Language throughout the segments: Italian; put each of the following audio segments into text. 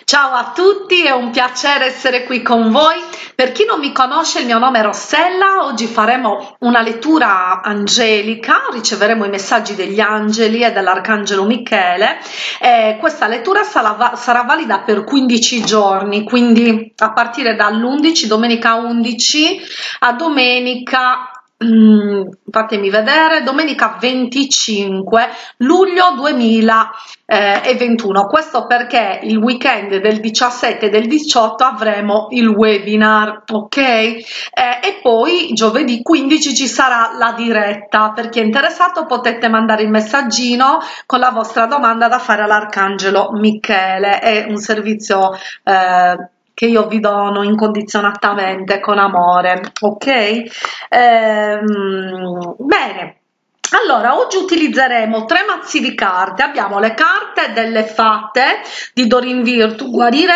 Ciao a tutti, è un piacere essere qui con voi. Per chi non mi conosce, il mio nome è Rossella. Oggi faremo una lettura angelica, riceveremo i messaggi degli angeli e dell'arcangelo Michele. Questa lettura sarà valida per 15 giorni, quindi a partire dall'11, domenica 11 a domenica fatemi vedere, domenica 25 luglio 2021. Questo perché il weekend del 17 e del 18 avremo il webinar, ok? E poi giovedì 15 ci sarà la diretta. Per chi è interessato potete mandare il messaggino con la vostra domanda da fare all'arcangelo Michele. È un servizio che io vi dono incondizionatamente, con amore, ok? Bene. Allora, oggi utilizzeremo 3 mazzi di carte. Abbiamo le carte delle fate di Doreen Virtue, guarire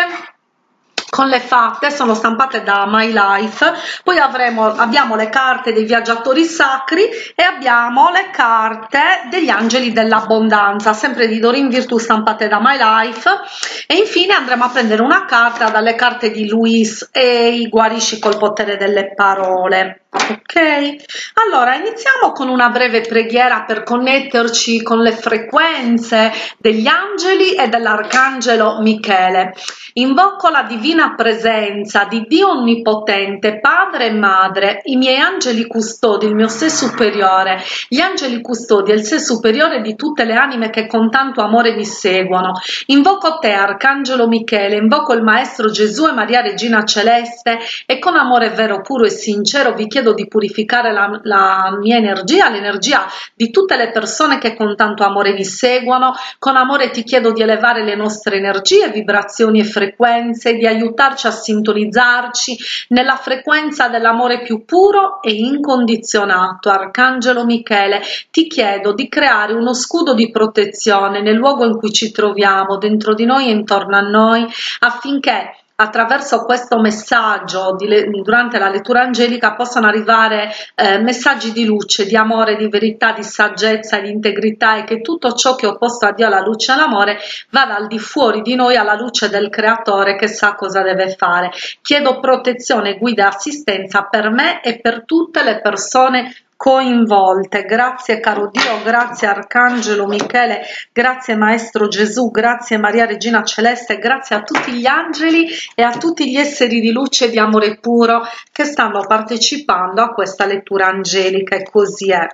con le fate, sono stampate da My Life. Poi abbiamo le carte dei viaggiatori sacri e abbiamo le carte degli angeli dell'abbondanza, sempre di Doreen Virtue, stampate da My Life. E infine andremo a prendere una carta dalle carte di Louise Hay, guarisci col potere delle parole. Ok, allora iniziamo con una breve preghiera per connetterci con le frequenze degli angeli e dell'arcangelo Michele. Invoco la divina presenza di Dio Onnipotente, Padre e Madre, i miei angeli custodi, il mio sé superiore, gli angeli custodi e il sé superiore di tutte le anime che con tanto amore mi seguono. Invoco te, Arcangelo Michele, invoco il Maestro Gesù e Maria Regina Celeste e con amore vero, puro e sincero vi chiedo di purificare la mia energia, l'energia di tutte le persone che con tanto amore vi seguono. Con amore ti chiedo di elevare le nostre energie, vibrazioni e frequenze, di aiutarci a sintonizzarci nella frequenza dell'amore più puro e incondizionato. Arcangelo Michele, ti chiedo di creare uno scudo di protezione nel luogo in cui ci troviamo, dentro di noi e intorno a noi, affinché attraverso questo messaggio durante la lettura angelica possano arrivare messaggi di luce, di amore, di verità, di saggezza e di integrità, e che tutto ciò che è opposto a Dio, alla luce e all'amore, vada al di fuori di noi alla luce del creatore che sa cosa deve fare. Chiedo protezione, guida e assistenza per me e per tutte le persone coinvolte. Grazie caro Dio, grazie Arcangelo Michele, grazie Maestro Gesù, grazie Maria Regina Celeste, grazie a tutti gli angeli e a tutti gli esseri di luce e di amore puro che stanno partecipando a questa lettura angelica, e così è.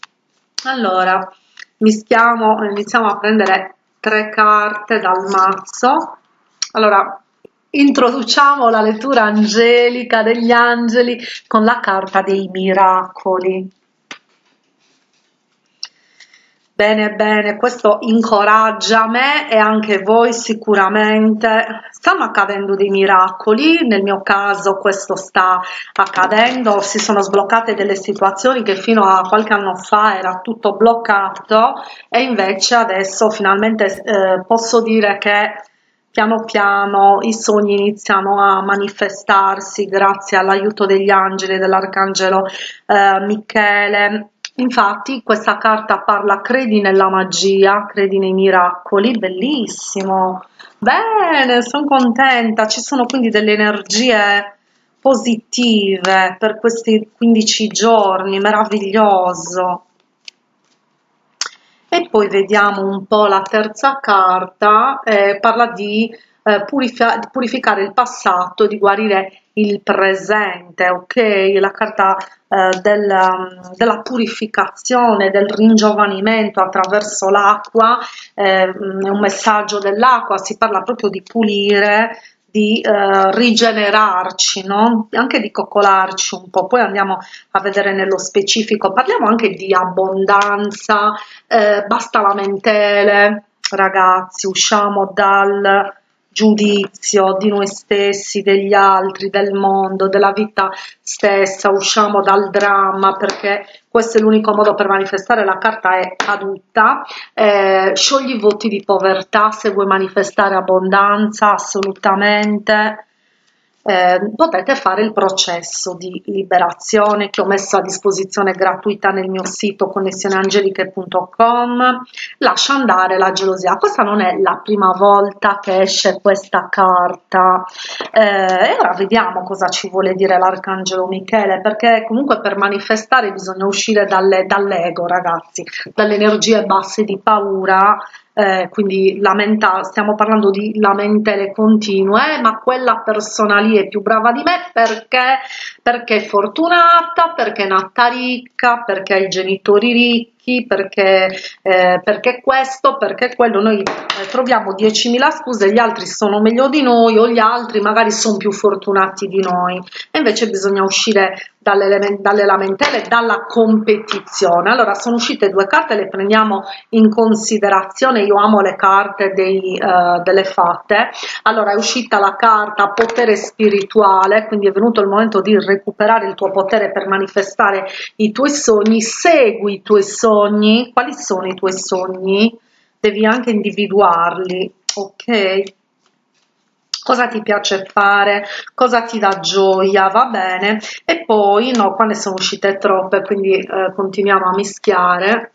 Allora, iniziamo a prendere 3 carte dal mazzo. Allora, introduciamo la lettura angelica degli angeli con la carta dei miracoli. Bene, bene, questo incoraggia me e anche voi sicuramente. Stanno accadendo dei miracoli, nel mio caso questo sta accadendo, si sono sbloccate delle situazioni che fino a qualche anno fa era tutto bloccato, e invece adesso finalmente posso dire che piano piano i sogni iniziano a manifestarsi grazie all'aiuto degli angeli e dell'arcangelo Michele. Infatti questa carta parla: credi nella magia, credi nei miracoli. Bellissimo, bene, sono contenta. Ci sono quindi delle energie positive per questi 15 giorni, meraviglioso. E poi vediamo un po' la terza carta, parla di purificare il passato, di guarire il presente, ok? La carta della purificazione, del ringiovanimento attraverso l'acqua, è un messaggio dell'acqua, si parla proprio di pulire, di rigenerarci, no? Anche di coccolarci un po'. Poi andiamo a vedere nello specifico, parliamo anche di abbondanza, basta lamentele, ragazzi, usciamo dal giudizio di noi stessi, degli altri, del mondo, della vita stessa, usciamo dal dramma, perché questo è l'unico modo per manifestare. La carta è caduta. Sciogli i voti di povertà se vuoi manifestare abbondanza, assolutamente. potete fare il processo di liberazione che ho messo a disposizione gratuita nel mio sito connessioneangeliche.com. Lascia andare la gelosia. Questa non è la prima volta che esce questa carta, e ora vediamo cosa ci vuole dire l'arcangelo Michele, perché comunque per manifestare bisogna uscire dall'ego, ragazzi, dalle energie basse di paura. Quindi stiamo parlando di lamentele continue, ma quella persona lì è più brava di me perché è fortunata, perché è nata ricca, perché ha i genitori ricchi, perché questo, perché quello. Noi troviamo 10.000 scuse, gli altri sono meglio di noi o gli altri magari sono più fortunati di noi, e invece bisogna uscire dalle lamentele, dalla competizione. Allora sono uscite due carte, le prendiamo in considerazione. Io amo le carte delle fate. Allora è uscita la carta potere spirituale, quindi è venuto il momento di recuperare il tuo potere per manifestare i tuoi sogni. Segui i tuoi sogni. Quali sono i tuoi sogni? Devi anche individuarli, ok? Cosa ti piace fare, cosa ti dà gioia, va bene? E poi, no, qua ne sono uscite troppe, quindi continuiamo a mischiare.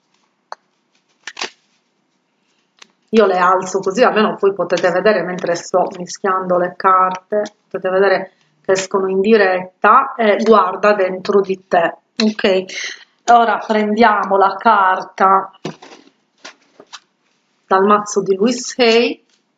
Io le alzo così, almeno poi potete vedere mentre sto mischiando le carte, potete vedere che escono in diretta, e guarda dentro di te, ok? Ora prendiamo la carta dal mazzo di Louise Hay.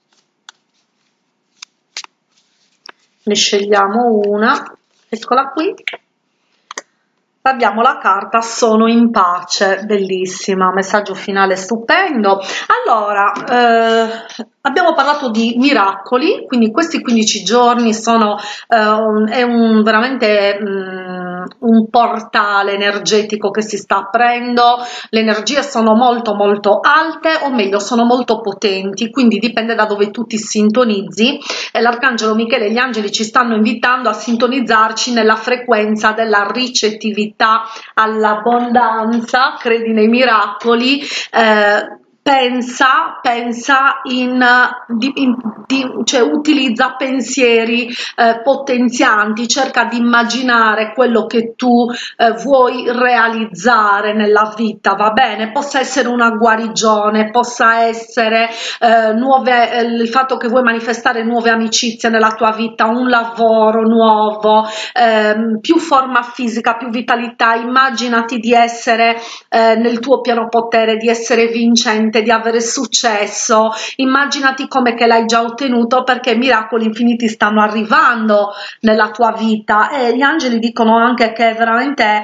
Ne scegliamo una, eccola qui. Abbiamo la carta sono in pace, bellissima, messaggio finale stupendo. Allora, abbiamo parlato di miracoli, quindi questi 15 giorni sono veramente un portale energetico che si sta aprendo. Le energie sono molto molto alte, o meglio sono molto potenti, quindi dipende da dove tu ti sintonizzi, e l'arcangelo Michele e gli angeli ci stanno invitando a sintonizzarci nella frequenza della ricettività all'abbondanza. Credi nei miracoli, pensa cioè utilizza pensieri potenzianti, cerca di immaginare quello che tu vuoi realizzare nella vita, va bene? Possa essere una guarigione, possa essere il fatto che vuoi manifestare nuove amicizie nella tua vita, un lavoro nuovo, più forma fisica, più vitalità. Immaginati di essere nel tuo pieno potere, di essere vincente, di avere successo. Immaginati come che l'hai già ottenuto, perché miracoli infiniti stanno arrivando nella tua vita. E gli angeli dicono anche che veramente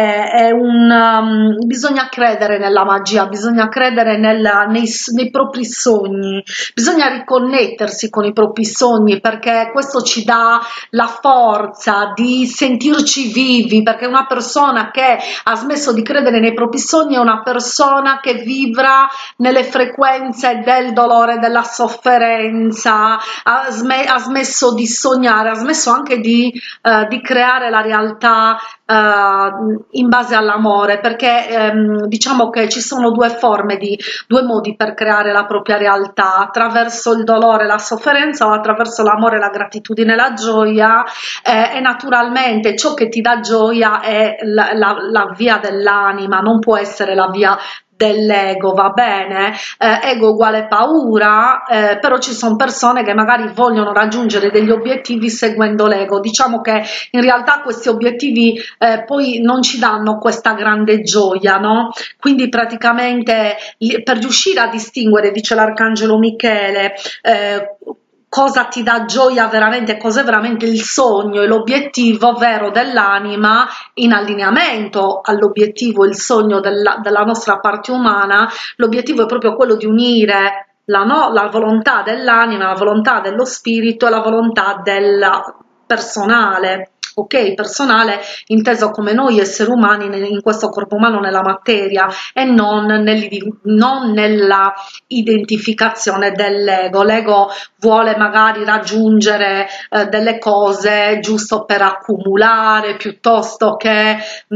bisogna credere nella magia, bisogna credere nei propri sogni, bisogna riconnettersi con i propri sogni, perché questo ci dà la forza di sentirci vivi, perché una persona che ha smesso di credere nei propri sogni è una persona che vibra nelle frequenze del dolore, della sofferenza, ha smesso di sognare, ha smesso anche di creare la realtà in base all'amore, perché diciamo che ci sono due modi per creare la propria realtà: attraverso il dolore e la sofferenza, o attraverso l'amore, la gratitudine e la gioia. E naturalmente ciò che ti dà gioia è la via dell'anima, non può essere la via dell'ego, va bene? Ego uguale paura, però ci sono persone che magari vogliono raggiungere degli obiettivi seguendo l'ego. Diciamo che in realtà questi obiettivi poi non ci danno questa grande gioia, no? Quindi praticamente per riuscire a distinguere, dice l'arcangelo Michele, cosa ti dà gioia veramente, cos'è veramente il sogno e l'obiettivo vero dell'anima, in allineamento all'obiettivo, il sogno della nostra parte umana. L'obiettivo è proprio quello di unire la volontà dell'anima, la volontà dello spirito e la volontà del personale. Ok, personale inteso come noi esseri umani in questo corpo umano, nella materia, e non nella identificazione dell'ego. L'ego vuole magari raggiungere delle cose giusto per accumulare, piuttosto che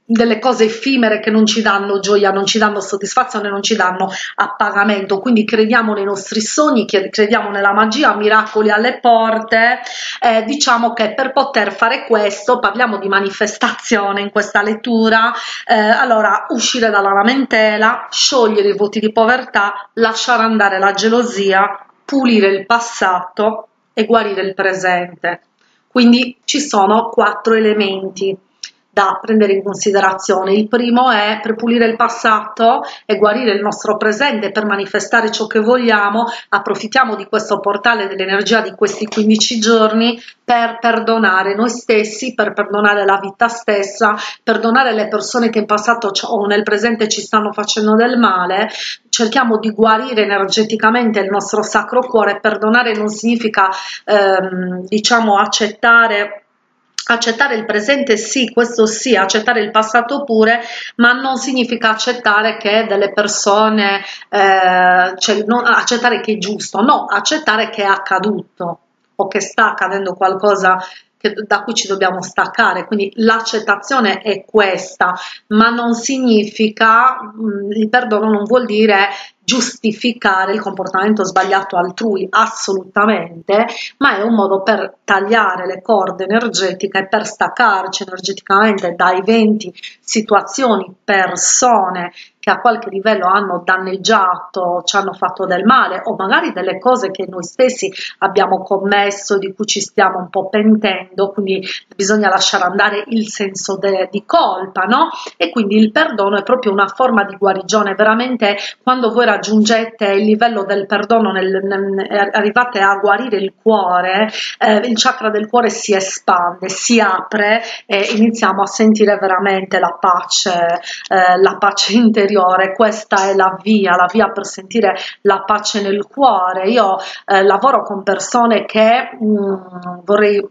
delle cose effimere che non ci danno gioia, non ci danno soddisfazione, non ci danno appagamento. Quindi crediamo nei nostri sogni, crediamo nella magia, miracoli alle porte. Diciamo che per poter fare questo, parliamo di manifestazione in questa lettura, allora uscire dalla lamentela, sciogliere i voti di povertà, lasciare andare la gelosia, pulire il passato e guarire il presente. Quindi ci sono 4 elementi da prendere in considerazione. Il primo è: per pulire il passato e guarire il nostro presente, per manifestare ciò che vogliamo, approfittiamo di questo portale dell'energia di questi 15 giorni per perdonare noi stessi, per perdonare la vita stessa, perdonare le persone che in passato o nel presente ci stanno facendo del male. Cerchiamo di guarire energeticamente il nostro sacro cuore. Perdonare non significa diciamo accettare il presente, sì, questo sì, accettare il passato pure, ma non significa accettare che delle persone, cioè non accettare che è giusto, no, accettare che è accaduto o che sta accadendo qualcosa da cui ci dobbiamo staccare. Quindi l'accettazione è questa, ma non significa, il perdono non vuol dire giustificare il comportamento sbagliato altrui, assolutamente, ma è un modo per tagliare le corde energetiche e per staccarci energeticamente da eventi, situazioni, persone che a qualche livello hanno danneggiato, ci hanno fatto del male, o magari delle cose che noi stessi abbiamo commesso, di cui ci stiamo un po' pentendo. Quindi bisogna lasciare andare il senso di colpa, no? E quindi il perdono è proprio una forma di guarigione. Veramente, quando voi raggiungete il livello del perdono, arrivate a guarire il cuore, il chakra del cuore si espande, si apre e iniziamo a sentire veramente la pace interiore. Questa è la via per sentire la pace nel cuore. Io lavoro con persone che vorrei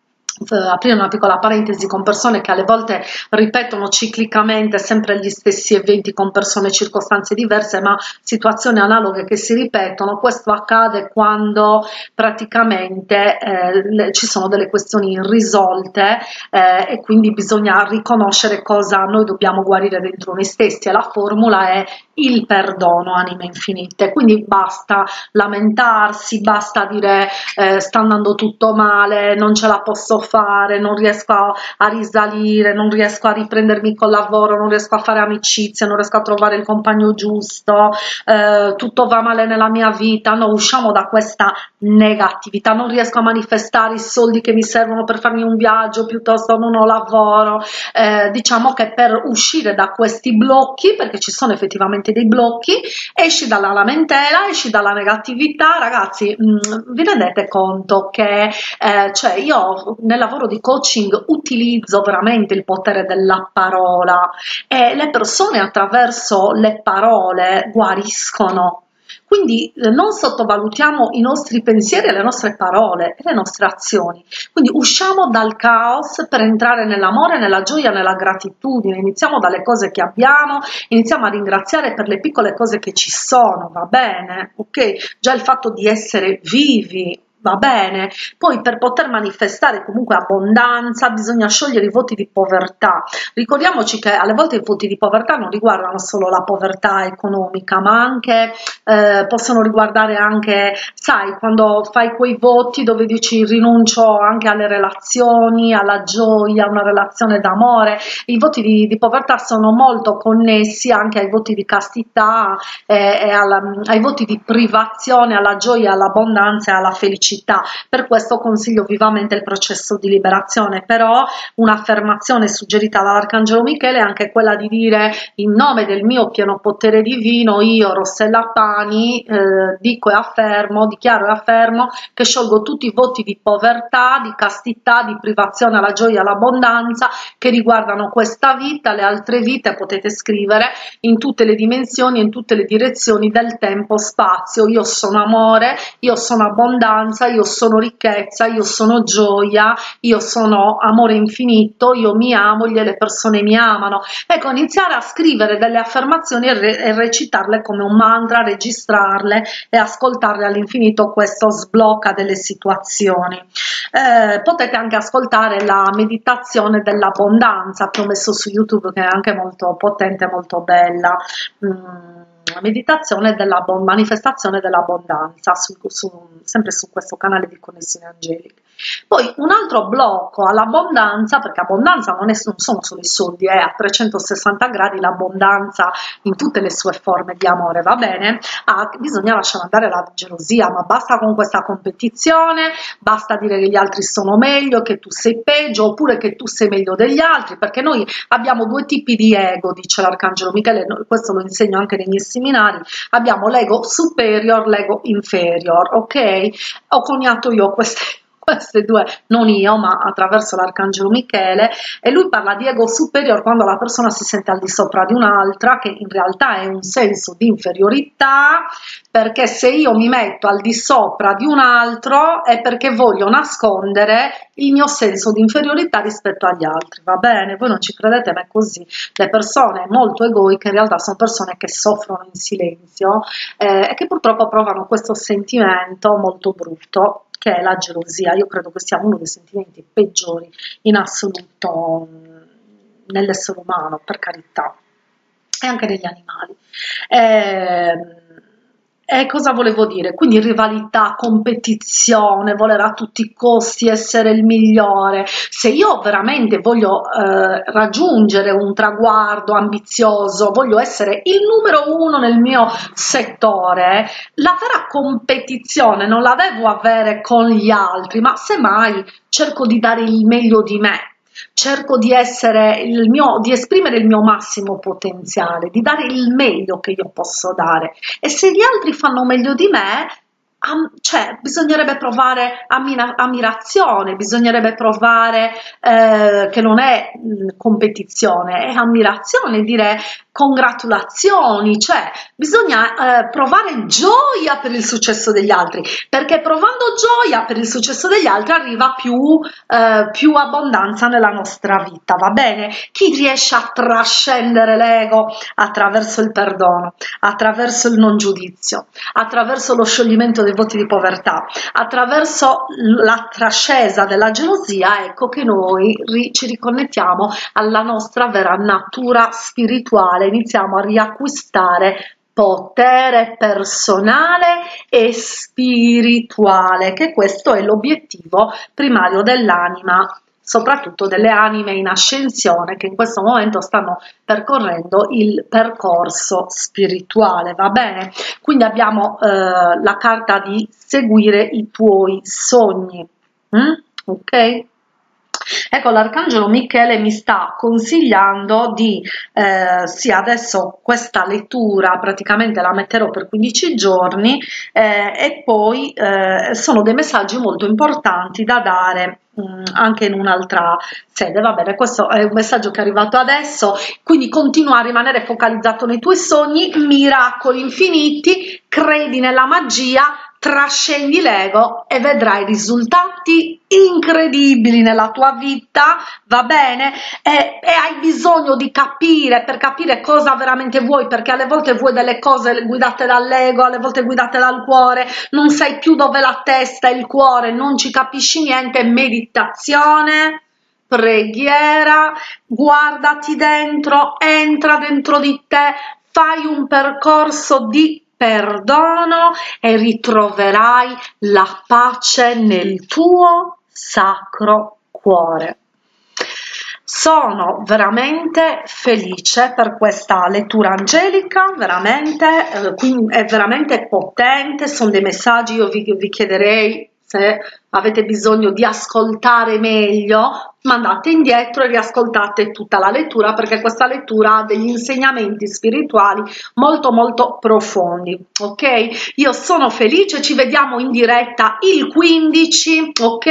aprire una piccola parentesi, con persone che alle volte ripetono ciclicamente sempre gli stessi eventi, con persone e circostanze diverse ma situazioni analoghe che si ripetono. Questo accade quando praticamente ci sono delle questioni irrisolte, e quindi bisogna riconoscere cosa noi dobbiamo guarire dentro noi stessi, e la formula è il perdono, anime infinite. Quindi basta lamentarsi, basta dire sta andando tutto male, non ce la posso fare, non riesco a risalire, non riesco a riprendermi col lavoro, non riesco a fare amicizia, non riesco a trovare il compagno giusto, tutto va male nella mia vita. No, usciamo da questa negatività. Non riesco a manifestare i soldi che mi servono per farmi un viaggio, piuttosto non ho lavoro. Diciamo che per uscire da questi blocchi, perché ci sono effettivamente dei blocchi, esci dalla lamentela, esci dalla negatività. Ragazzi, vi rendete conto che cioè io nel lavoro di coaching utilizzo veramente il potere della parola, e le persone attraverso le parole guariscono. Quindi non sottovalutiamo i nostri pensieri e le nostre parole e le nostre azioni. Quindi usciamo dal caos per entrare nell'amore, nella gioia, nella gratitudine. Iniziamo dalle cose che abbiamo, iniziamo a ringraziare per le piccole cose che ci sono, va bene? Ok? Già il fatto di essere vivi, va bene. Poi per poter manifestare comunque abbondanza bisogna sciogliere i voti di povertà. Ricordiamoci che alle volte i voti di povertà non riguardano solo la povertà economica, ma anche possono riguardare anche, sai, quando fai quei voti dove dici rinuncio anche alle relazioni, alla gioia, a una relazione d'amore. I voti di povertà sono molto connessi anche ai voti di castità, ai voti di privazione, alla gioia, all'abbondanza e alla felicità. Per questo consiglio vivamente il processo di liberazione. Però un'affermazione suggerita dall'Arcangelo Michele è anche quella di dire: in nome del mio pieno potere divino, io Rossella Pani dico e affermo, dichiaro e affermo che sciolgo tutti i voti di povertà, di castità, di privazione alla gioia, all'abbondanza che riguardano questa vita, le altre vite. Potete scrivere in tutte le dimensioni, in tutte le direzioni del tempo spazio. Io sono amore, io sono abbondanza, abbondanza, io sono ricchezza, io sono gioia, io sono amore infinito, io mi amo, le persone mi amano. Ecco, iniziare a scrivere delle affermazioni e recitarle come un mantra, registrarle e ascoltarle all'infinito, questo sblocca delle situazioni. Potete anche ascoltare la meditazione dell'abbondanza che ho messo su YouTube, che è anche molto potente, molto bella. Meditazione della manifestazione dell'abbondanza, sempre su questo canale di Connessioni Angeliche. Poi un altro blocco all'abbondanza, perché abbondanza non sono solo i soldi, è a 360 gradi l'abbondanza in tutte le sue forme di amore, va bene? Bisogna lasciare andare la gelosia, ma basta con questa competizione, basta dire che gli altri sono meglio, che tu sei peggio, oppure che tu sei meglio degli altri, perché noi abbiamo due tipi di ego, dice l'Arcangelo Michele, questo lo insegno anche nei miei seminari. Abbiamo l'ego superior, l'ego inferior, ok? Ho coniato io queste due, non io, ma attraverso l'Arcangelo Michele, e lui parla di ego superior quando la persona si sente al di sopra di un'altra, che in realtà è un senso di inferiorità, perché se io mi metto al di sopra di un altro è perché voglio nascondere il mio senso di inferiorità rispetto agli altri, va bene? Voi non ci credete, ma è così. Le persone molto egoiche in realtà sono persone che soffrono in silenzio e che purtroppo provano questo sentimento molto brutto, che è la gelosia. Io credo che sia uno dei sentimenti peggiori in assoluto nell'essere umano, per carità, e anche negli animali. E cosa volevo dire? Quindi rivalità, competizione, voler a tutti i costi essere il migliore. Se io veramente voglio raggiungere un traguardo ambizioso, voglio essere il numero uno nel mio settore, la vera competizione non la devo avere con gli altri, ma semmai cerco di dare il meglio di me. Cerco di di esprimere il mio massimo potenziale, di dare il meglio che io posso dare, e se gli altri fanno meglio di me, cioè bisognerebbe provare ammirazione, bisognerebbe provare che non è competizione, è ammirazione, dire congratulazioni, cioè bisogna provare gioia per il successo degli altri, perché provando gioia per il successo degli altri arriva più abbondanza nella nostra vita, va bene? Chi riesce a trascendere l'ego attraverso il perdono, attraverso il non giudizio, attraverso lo scioglimento dei voti di povertà, attraverso la trascesa della gelosia, ecco che noi ci riconnettiamo alla nostra vera natura spirituale, iniziamo a riacquistare potere personale e spirituale, che questo è l'obiettivo primario dell'anima, soprattutto delle anime in ascensione che in questo momento stanno percorrendo il percorso spirituale, va bene? Quindi abbiamo la carta di seguire i tuoi sogni, ok? Ecco, l'Arcangelo Michele mi sta consigliando di, sì, adesso questa lettura praticamente la metterò per 15 giorni e poi sono dei messaggi molto importanti da dare anche in un'altra sede, va bene, questo è un messaggio che è arrivato adesso, quindi continua a rimanere focalizzato nei tuoi sogni, miracoli infiniti, credi nella magia, trascendi l'ego e vedrai risultati incredibili nella tua vita, va bene? E hai bisogno di capire, per capire cosa veramente vuoi, perché alle volte vuoi delle cose guidate dall'ego, alle volte guidate dal cuore, non sai più dove la testa e il cuore, non ci capisci niente. Meditazione, preghiera, guardati dentro, entra dentro di te, fai un percorso di perdono e ritroverai la pace nel tuo sacro cuore. Sono veramente felice per questa lettura angelica, veramente, è veramente potente, sono dei messaggi, io vi chiederei se avete bisogno di ascoltare meglio, mandate indietro e riascoltate tutta la lettura, perché questa lettura ha degli insegnamenti spirituali molto molto profondi. Ok, io sono felice, ci vediamo in diretta il 15. Ok,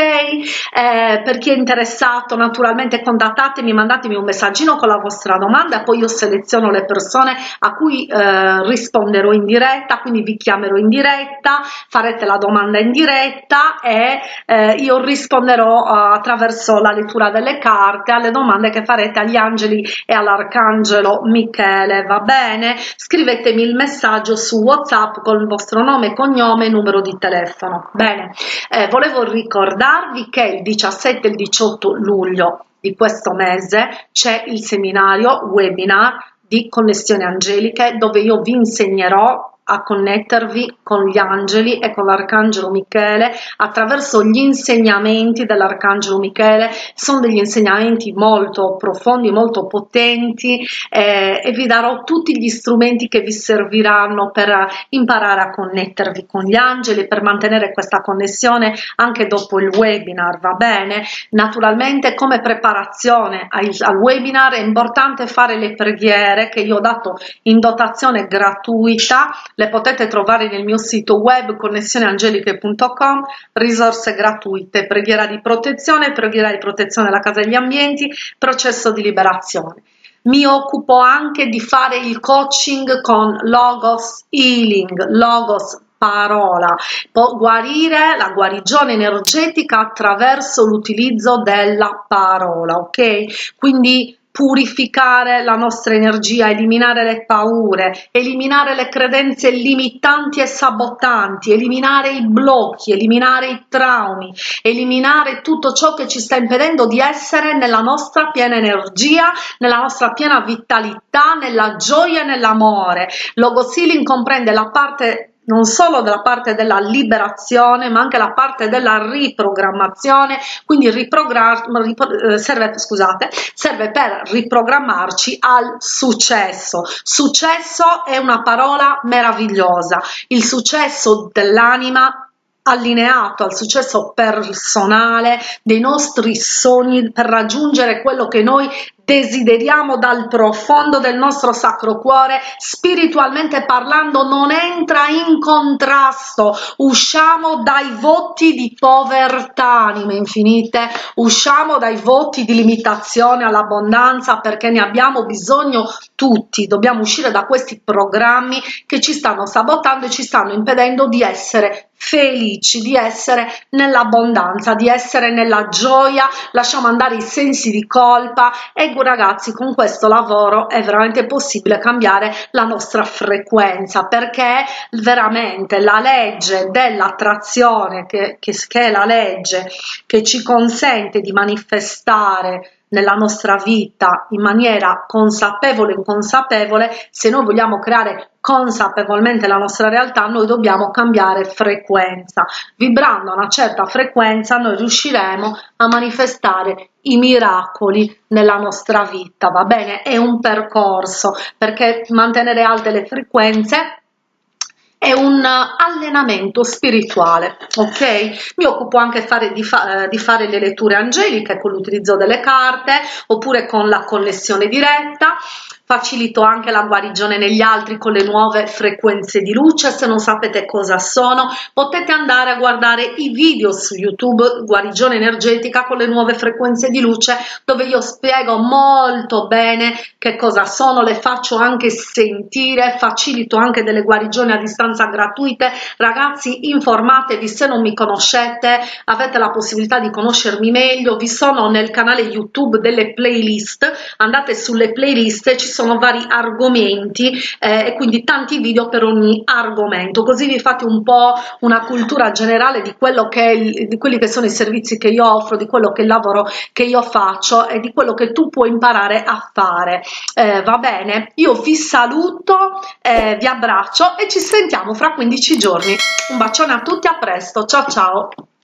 per chi è interessato naturalmente contattatemi, mandatemi un messaggino con la vostra domanda, poi io seleziono le persone a cui risponderò in diretta, quindi vi chiamerò in diretta, farete la domanda in diretta e io risponderò attraverso la lettura delle carte alle domande che farete agli angeli e all'arcangelo Michele. Va bene? Scrivetemi il messaggio su WhatsApp con il vostro nome, cognome e numero di telefono. Bene, volevo ricordarvi che il 17 e il 18 luglio di questo mese c'è il seminario webinar di connessioni angeliche, dove io vi insegnerò a connettervi con gli angeli e con l'arcangelo Michele attraverso gli insegnamenti dell'arcangelo Michele. Sono degli insegnamenti molto profondi, molto potenti, e vi darò tutti gli strumenti che vi serviranno per imparare a connettervi con gli angeli, per mantenere questa connessione anche dopo il webinar. Va bene? Naturalmente, come preparazione al webinar è importante fare le preghiere che io ho dato in dotazione gratuita. Le potete trovare nel mio sito web connessioneangeliche.com, risorse gratuite, preghiera di protezione della casa e degli ambienti, processo di liberazione. Mi occupo anche di fare il coaching con Logos Healing, Logos parola, può guarire la guarigione energetica attraverso l'utilizzo della parola, ok? Quindi purificare la nostra energia, eliminare le paure, eliminare le credenze limitanti e sabotanti, eliminare i blocchi, eliminare i traumi, eliminare tutto ciò che ci sta impedendo di essere nella nostra piena energia, nella nostra piena vitalità, nella gioia e nell'amore. Logos Healing comprende la parte non solo della parte della liberazione, ma anche la parte della riprogrammazione, quindi serve per riprogrammarci al successo. Successo è una parola meravigliosa, il successo dell'anima allineato al successo personale, dei nostri sogni, per raggiungere quello che noi desideriamo dal profondo del nostro sacro cuore, spiritualmente parlando, non entra in contrasto. Usciamo dai voti di povertà, anime infinite, usciamo dai voti di limitazione all'abbondanza, perché ne abbiamo bisogno tutti. Dobbiamo uscire da questi programmi che ci stanno sabotando e ci stanno impedendo di essere felici, di essere nell'abbondanza, di essere nella gioia. Lasciamo andare i sensi di colpa e ragazzi, con questo lavoro è veramente possibile cambiare la nostra frequenza, perché veramente la legge dell'attrazione, che è la legge che ci consente di manifestare nella nostra vita in maniera consapevole e inconsapevole. Se noi vogliamo creare consapevolmente la nostra realtà, noi dobbiamo cambiare frequenza. Vibrando a una certa frequenza noi riusciremo a manifestare i miracoli nella nostra vita. Va bene? È un percorso, perché mantenere alte le frequenze è un allenamento spirituale, ok? Mi occupo anche di fare le letture angeliche con l'utilizzo delle carte, oppure con la connessione diretta. Facilito anche la guarigione negli altri con le nuove frequenze di luce. Se non sapete cosa sono, potete andare a guardare i video su YouTube, guarigione energetica con le nuove frequenze di luce, dove io spiego molto bene che cosa sono, le faccio anche sentire, facilito anche delle guarigioni a distanza gratuite. Ragazzi, informatevi, se non mi conoscete avete la possibilità di conoscermi meglio. Vi sono nel canale YouTube delle playlist, andate sulle playlist, ci sono vari argomenti e quindi tanti video per ogni argomento, così vi fate un po' una cultura generale di quello di quelli che sono i servizi che io offro, di quello che è il lavoro che io faccio e di quello che tu puoi imparare a fare. Va bene? Io vi saluto, vi abbraccio e ci sentiamo fra 15 giorni. Un bacione a tutti, a presto, ciao ciao!